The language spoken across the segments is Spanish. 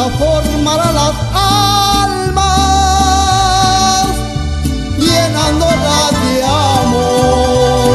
transformará las almas, llenándolas de amor.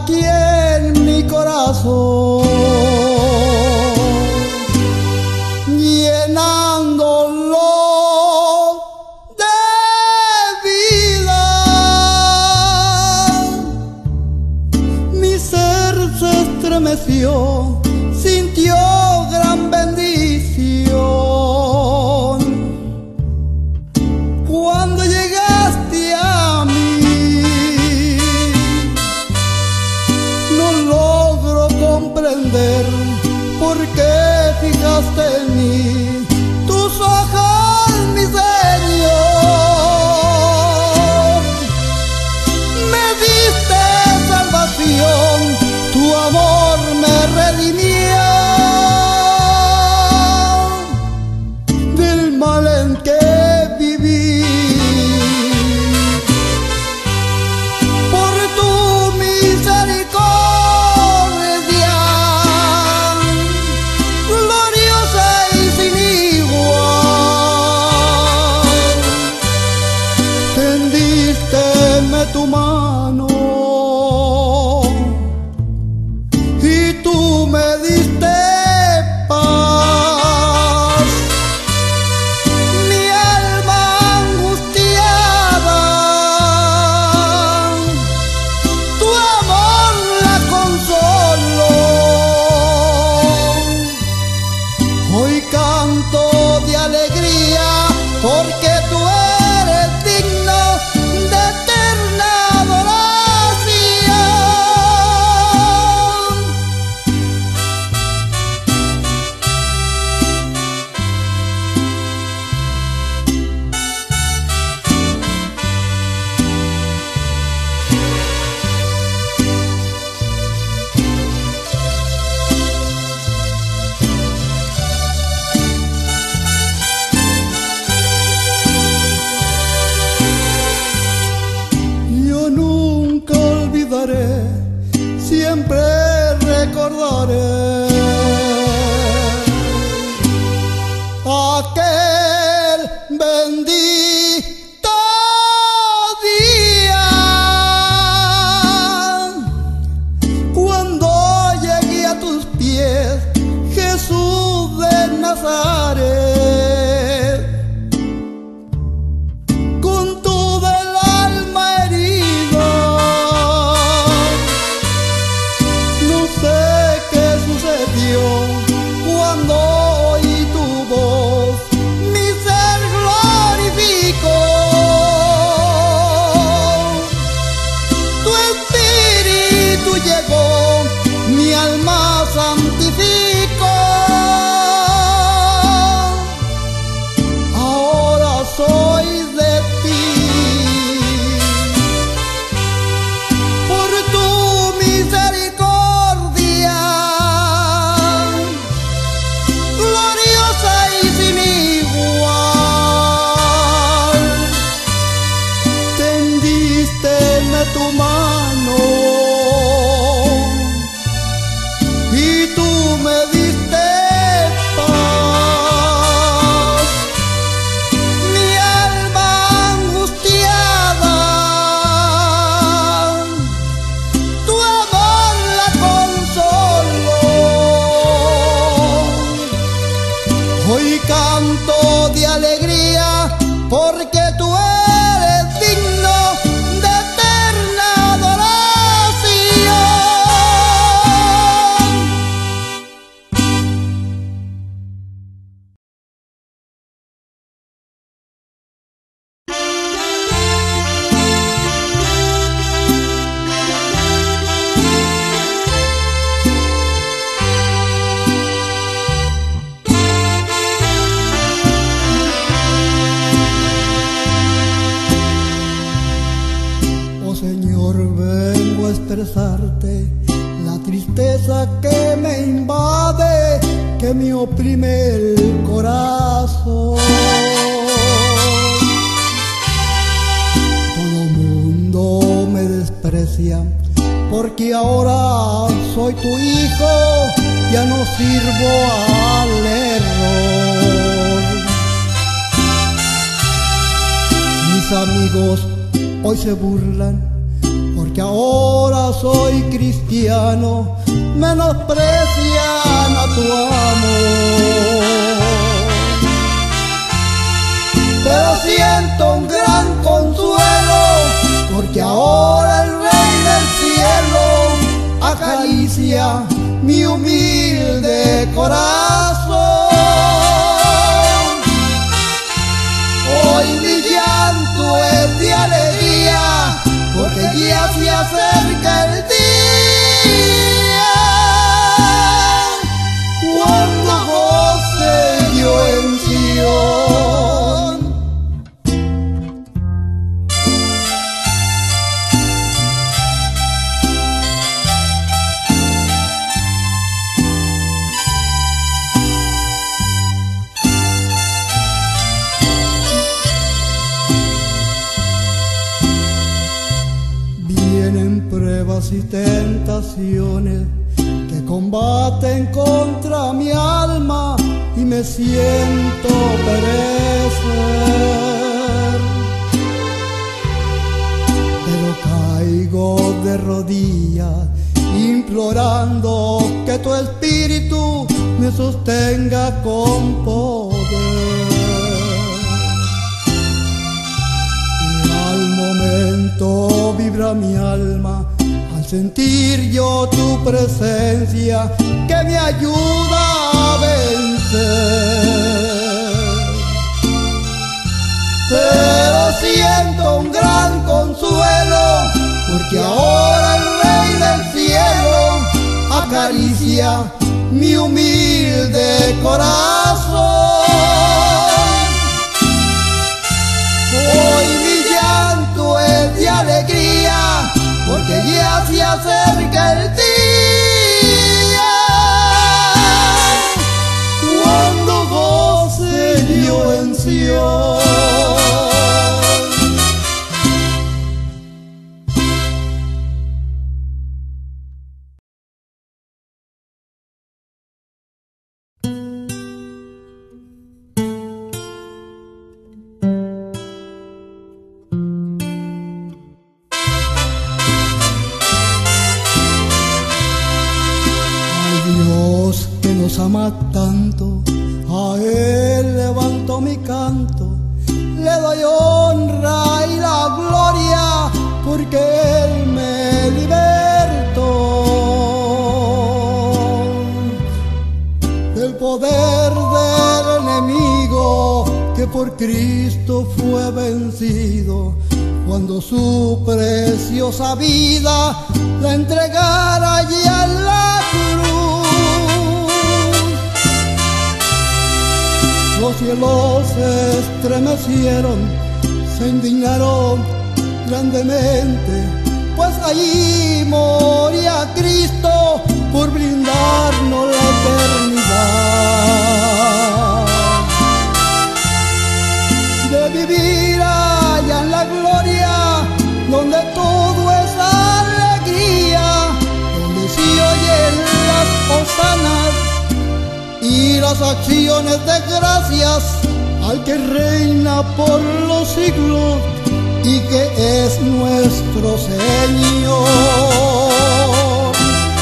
aquí en mi corazón, llenándolo de vida. Mi ser se estremeció, sintió gran bendición cuando llegaste a mí. No logro comprender por qué fijaste en mí tus ojos, mi Señor. Me diste salvación, tu amor me redimió del mal en que viví. Por tu misericordia gloriosa y sin igual, tendísteme tu mano y tú me diste paz. Mi alma angustiada, tu amor la consoló. Hoy canto de alegría porque tú eres digno de eterna adoración. Yo nunca olvidaré, siempre recordaré aquel bendito día cuando llegué a tus pies, Jesús de Nazaret. Con toda el alma herida, no sé qué sucedió cuando oí tu voz, mi ser glorificó. Tu espíritu llegó, mi alma santificó. Ahora soy de ti, por tu misericordia gloriosa y sin igual, tendísteme tu mano y tú me diste paz. Mi alma angustiada, tu amor la consoló. Hoy canto de alegría porque tú eres digno de eterna adoración. Oh Señor, vengo a expresarte la tristeza que me invade, que me oprime el corazón. Todo mundo me desprecia porque ahora soy tu hijo, ya no sirvo al error. Mis amigos hoy se burlan porque ahora ahora soy cristiano, menosprecian a tu amor. Pero siento un gran consuelo, porque ahora el Rey del cielo acaricia mi humilde corazón. Hoy mi llanto es de alegría, porque ya se acerca el día cuando goce yo en Sion. Pruebas y tentaciones que combaten contra mi alma y me siento perecer. Pero caigo de rodillas implorando que tu espíritu me sostenga con poder. Y al momento vibra mi alma al sentir yo tu presencia que me ayuda a vencer. Pero siento un gran consuelo, porque ahora el Rey del cielo acaricia mi humilde corazón. Hoy mi llanto es de alegría, porque ya se acerca el día cuando goce yo en Sion. Ama tanto, a Él levanto mi canto, le doy honra y la gloria, porque Él me libertó del poder del enemigo, que por Cristo fue vencido, cuando su preciosa vida la entregara allí a la cruz. Los cielos se estremecieron, se indignaron grandemente, pues allí moría Cristo por brindarnos la eternidad. De vivir allá en la gloria, donde todo es alegría, donde se oyen las hosanas y las acciones de gracias al que reina por los siglos y que es nuestro Señor.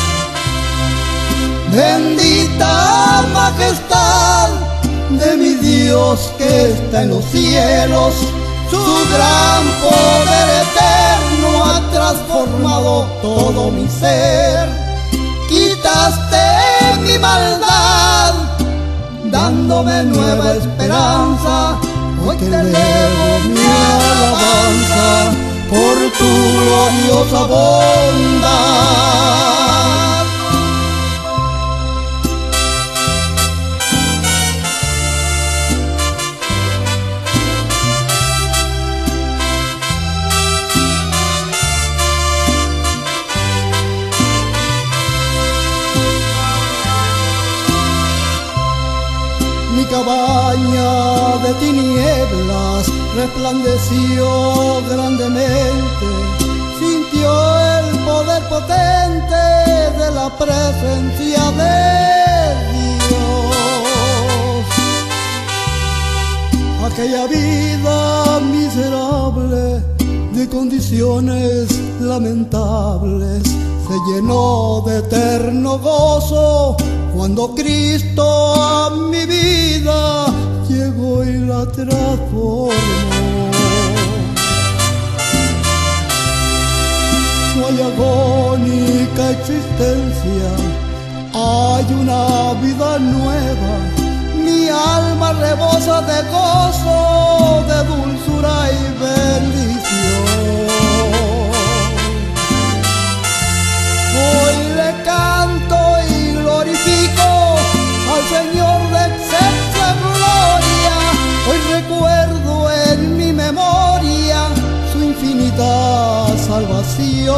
Bendita majestad de mi Dios que está en los cielos, su gran poder eterno ha transformado todo mi ser. Quitaste mi maldad, dándome nueva esperanza. Hoy te elevo mi alabanza por tu gloriosa bondad. Mi cabaña de tinieblas resplandeció grandemente, sintió el poder potente de la presencia de Dios. Aquella vida miserable de condiciones lamentables se llenó de eterno gozo cuando Cristo a mi vida llegó y la transformó. No hay agónica existencia, hay una vida nueva. Mi alma rebosa de gozo, de dulzura y bendición. Hoy le canto y glorifico al Señor de excelsa gloria. Hoy recuerdo en mi memoria su infinita salvación.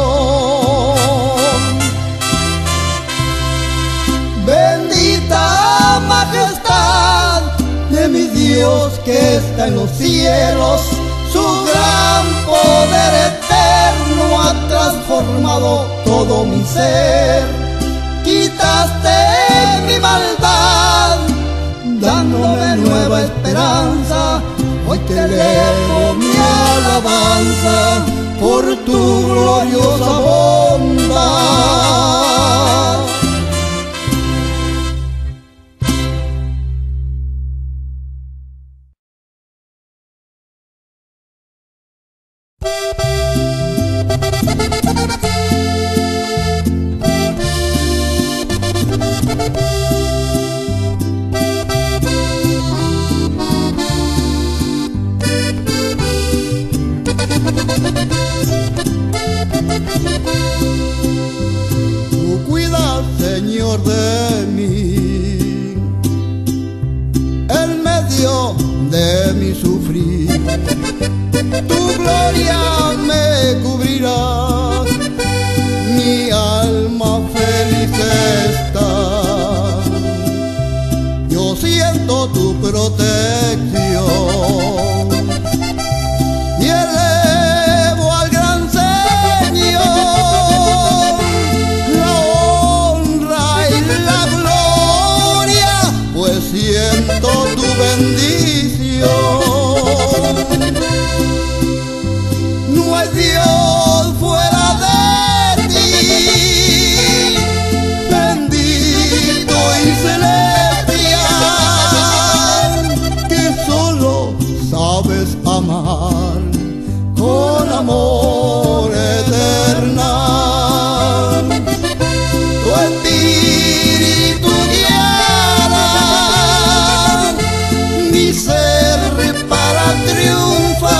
Bendita majestad de mi Dios que está en los cielos, su gran poder eterno ha transformado todo mi ser. Quitaste mi maldad, dándome nueva esperanza. Hoy te elevo mi alabanza por tu gloriosa bondad. Tú cuidas, Señor, de mí en medio de mi sufrir. Tu gloria me cubrirá, mi alma feliz está. Yo siento tu protección y elevo al gran Señor la honra y la gloria, pues siento tu bendición. No hay Dios fuera de ti, bendito y celestial, que solo sabes amar con amor eterno. Tu espíritu guiará mi ser para triunfar.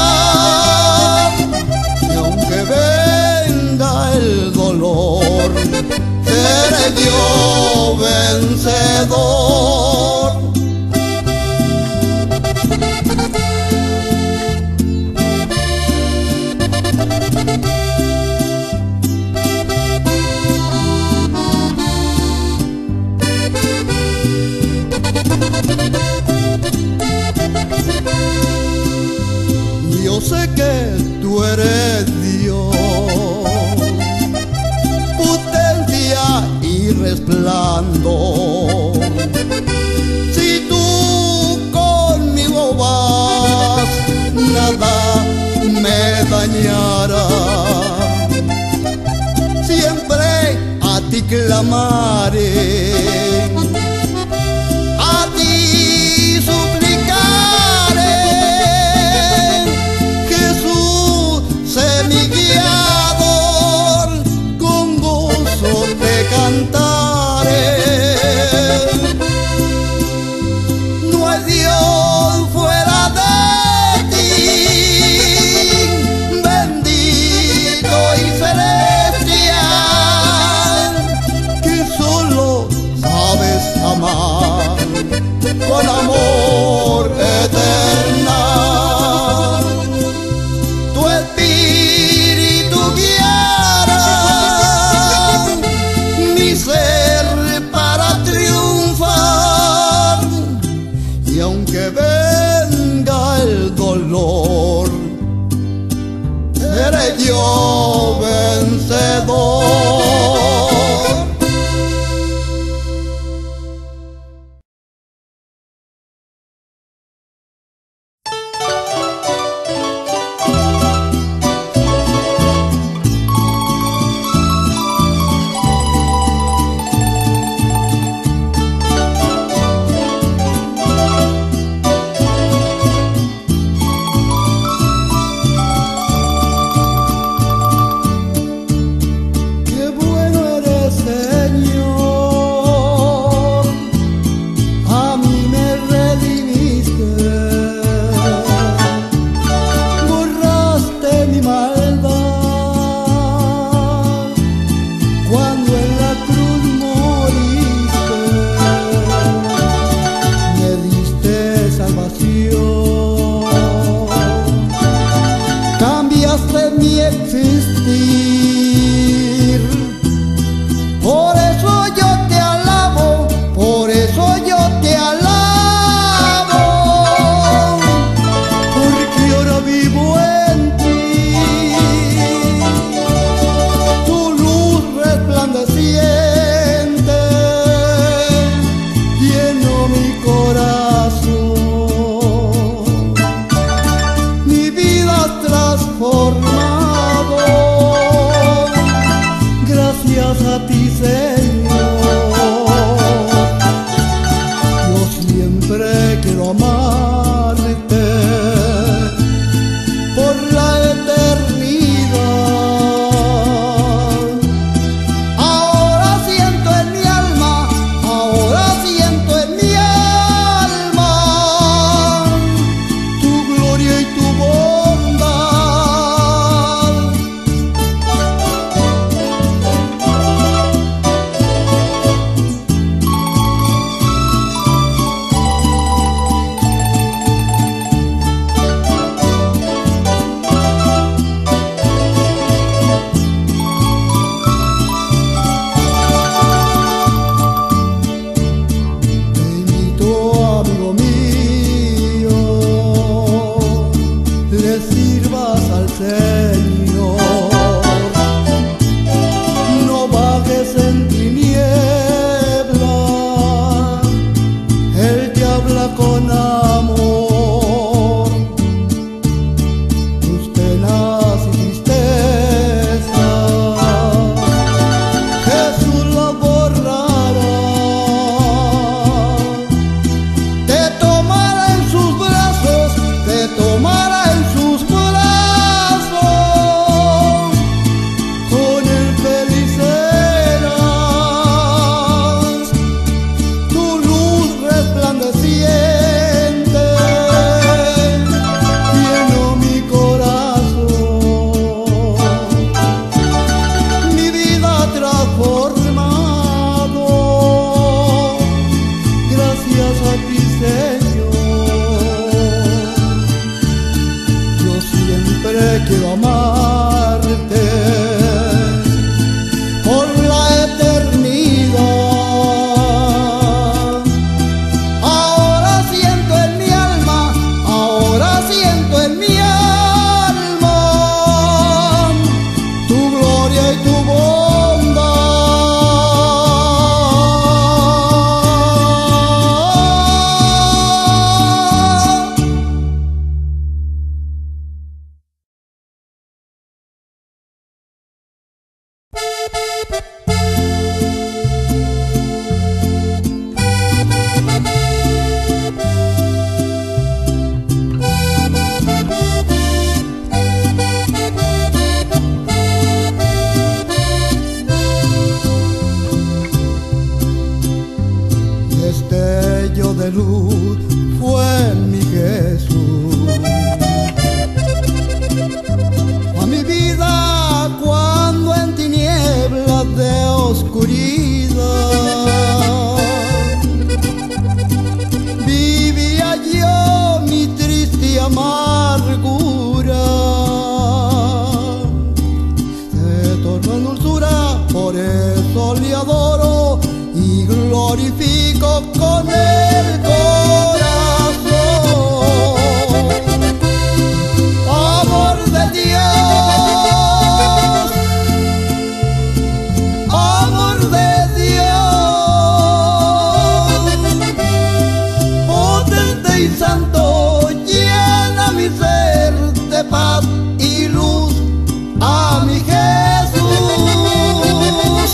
Y aunque venga el dolor, seré yo vencedor. Yo sé que tú eres Dios, potencia y resplandor. Si tú conmigo vas, nada me dañará. Siempre a ti clamaré, a ti suplicaré. Jesús, sé mi guiador, con gozo te cantaré. mi corazón. Mi vida has transformado, gracias a ti, Señor. Yo siempre quiero amarte por la eternidad. Ahora siento en mi alma, ahora siento en mi alma tu gloria y tu bondad. Te invito, amigo mío, le sirvas al Señor. No vagues en tinieblas, Él te habla con amor. Tus penas y tristezas Jesús las borrará. Te tomará en sus brazos, te tomará en sus brazos, con él feliz serás. Tu luz resplandeciente llenó mi corazón. Mi vida transformado, gracias a ti, Señor. Yo siempre quiero amarte por la eternidad. Ahora siento en mi alma, ahora siento en mi alma tu gloria y tu bondad. Destello de luz fue mi Jesús a mi vida cuando en tinieblas de oscuridad vivía yo mi triste amargura. Se tornó en dulzura, por eso le adoro y glorifico con el corazón. Amor de Dios, amor de Dios, potente y santo, llena mi ser de paz y luz. A mi Jesús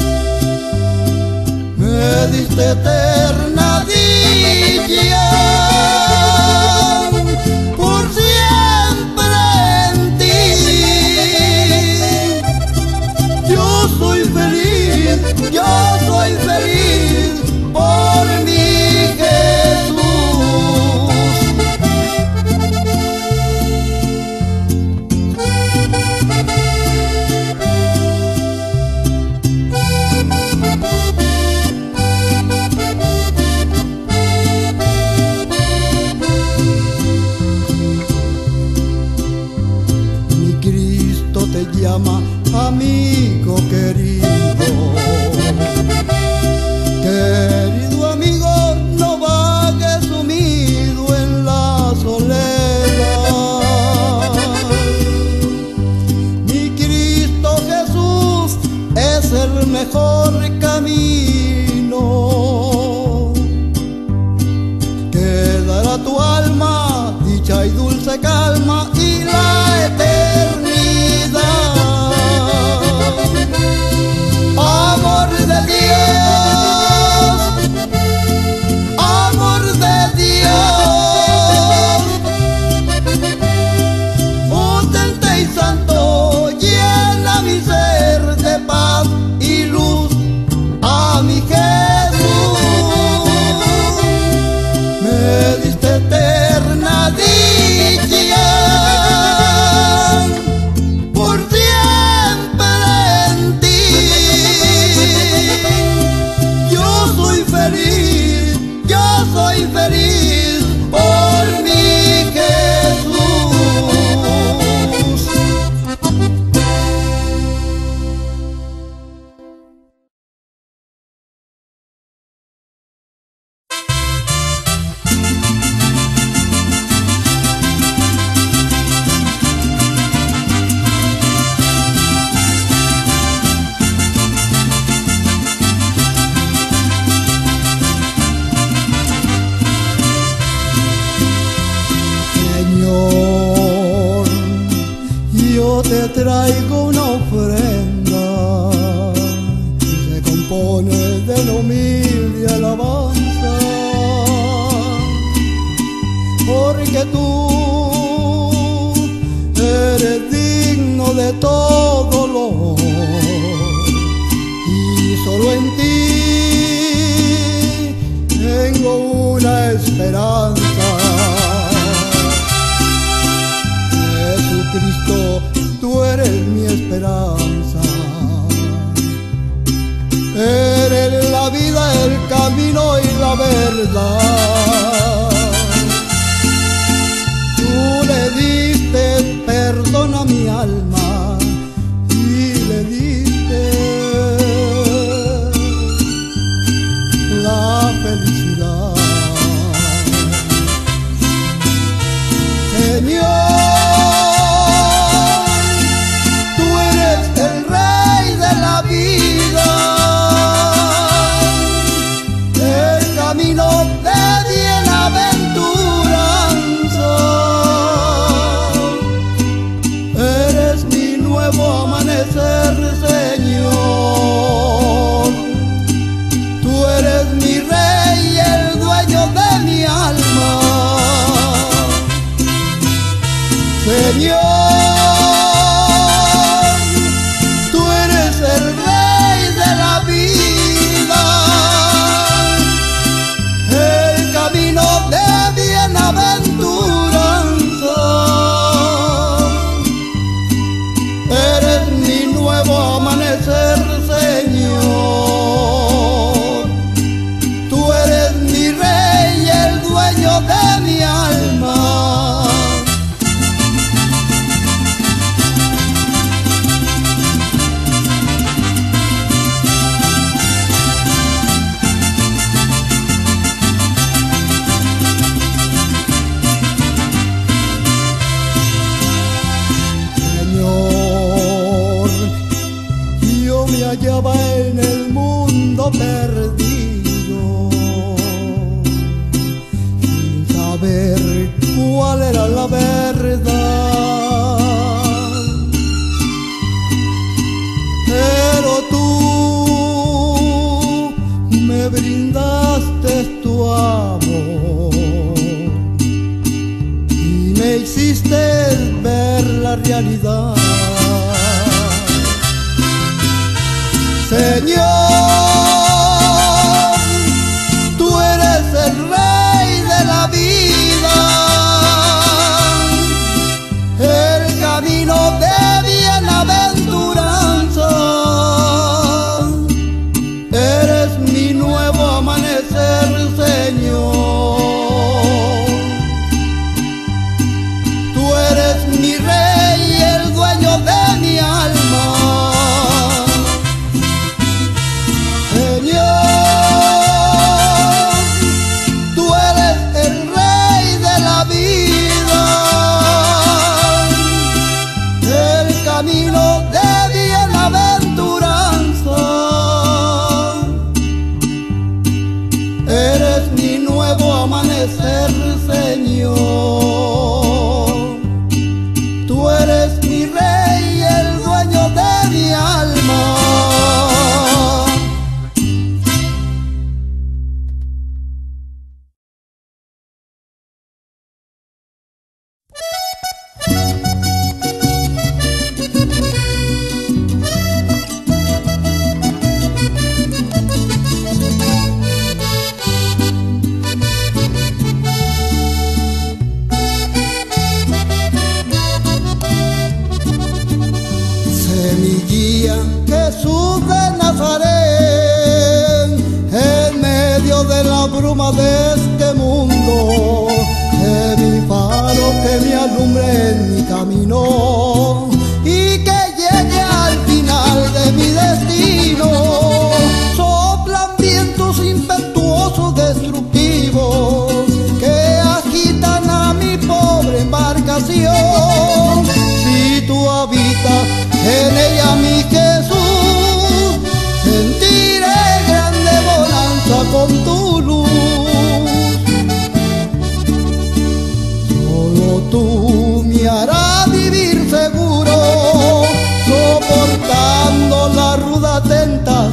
me diste eterna dicha, por siempre en ti. Yo soy feliz, yo soy feliz por mi Jesús. Mi Cristo te llama, amigo querido. Querido amigo, no vagues sumido en la soledad. Mi Cristo Jesús es el mejor camino. dulce calma y la eternidad. Amor de Dios, amor de Dios, potente y santo, llena mi ser de paz y luz. A mi Jesús me diste eterna dicha, por siempre en ti. Yo soy feliz por mi Jesús. Señor, yo te traigo una ofrenda que se compone de la humilde alabanza, porque tú eres digno de todo honor y solo en ti tengo una esperanza. Cristo, tú eres mi esperanza, eres la vida, el camino y la verdad. Tú le diste perdón a mi alma y le diste la felicidad. Señor, Señor, tú eres mi rey, el dueño de mi alma. Señor, tú eres el rey de la vida, el camino de bienaventuranza. Eres mi nuevo amanecer, Señor. Tú eres mi rey, el dueño de mi alma. Hallaba en el mundo perdido, sin saber cuál era la verdad, pero tú me brindaste tu amor y me hiciste ver la realidad. Señor, tú eres el rey de la vida, el camino de bienaventuranza. Eres mi nuevo amanecer, Señor. Tú eres mi rey, el dueño de mi alma. Camino de bienaventuranza, eres mi nuevo amanecer, Señor.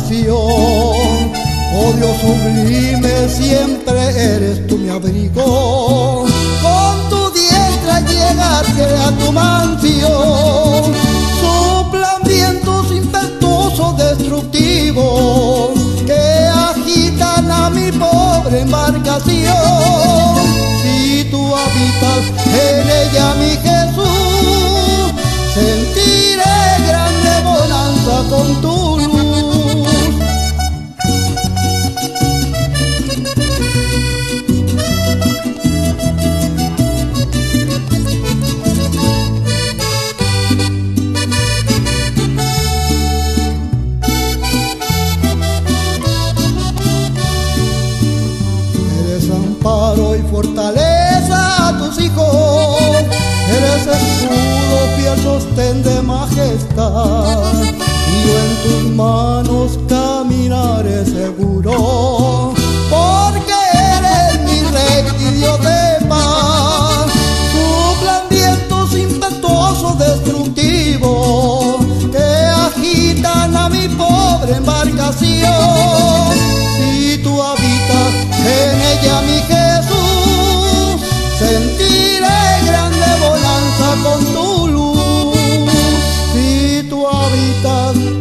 salvación. Oh Dios sublime, siempre eres tú mi abrigo. Con tu diestra llegaste a tu mansión. Soplan vientos impetuosos destructivos que agitan a mi pobre embarcación. Si tú habitas en ella, mi Jesús, sentiré grande bonanza con tu luz. Amparo y fortaleza a tus hijos, eres escudo, fiel sostén de majestad, y yo en tus manos caminaré seguro, porque eres mi rey y Dios de paz. Soplan vientos impetuosos destructivos que agitan a mi pobre embarcación. Si tú habitas en ella, mi Jesús, sentiré grande bonanza con tu luz. Si tú habitas